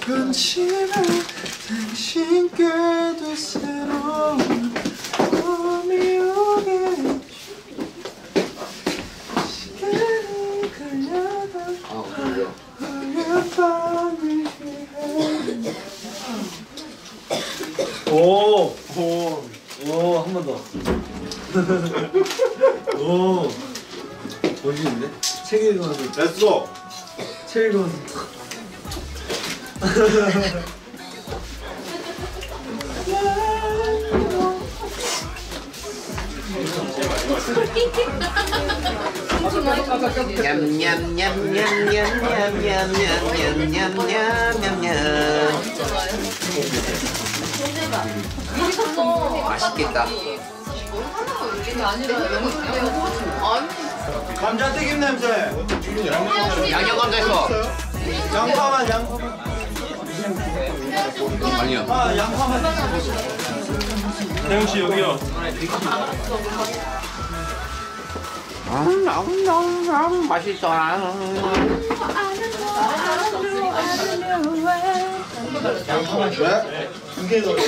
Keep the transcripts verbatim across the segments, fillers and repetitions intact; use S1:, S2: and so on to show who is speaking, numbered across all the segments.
S1: 그렇지만 당신께도 새로운 꿈이 오겠지. 시간이 걸려도 어젯밤을 위해. 오! 오! 오! 한 번 더. 오! 멋있는데? 책 읽으면서.
S2: 렛츠고!
S1: 책 읽으면서.
S3: 맛있겠다.
S2: 감자튀김 냄새!
S3: 양념 감자 있어.
S2: 양파만 양파만
S3: 아니요.
S2: 아 양파만
S1: 태영씨 여기요.
S3: 음, 너무 너무 너무 맛있어라.
S2: 왜? 두개 더.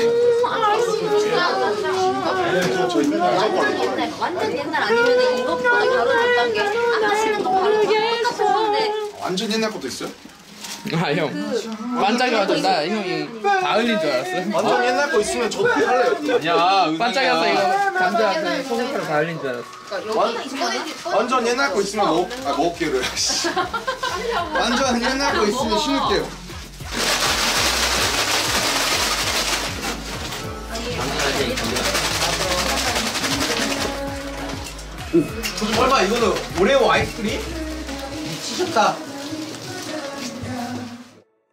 S4: 완전 옛날 아니면 이것보다 바로 줬던 게 아까 쓰는 거 바로 똑같았는데
S2: 완전 옛날 것도 있어요?
S5: 아 형 반짝여가지고 형이 다 흘린 줄 알았어.
S2: 완전 옛날 거 있으면 저도 할래요.
S5: 아니야 반짝여서 이거 감자한테 소금가루 다 흘린 줄 알았어.
S2: 완, 완전 옛날 거 있으면 먹, 아 먹을게요. 완전 옛날 거 있으면 심을게요.
S3: 설마 이거는 오레오 아이스크림? 미치셨다.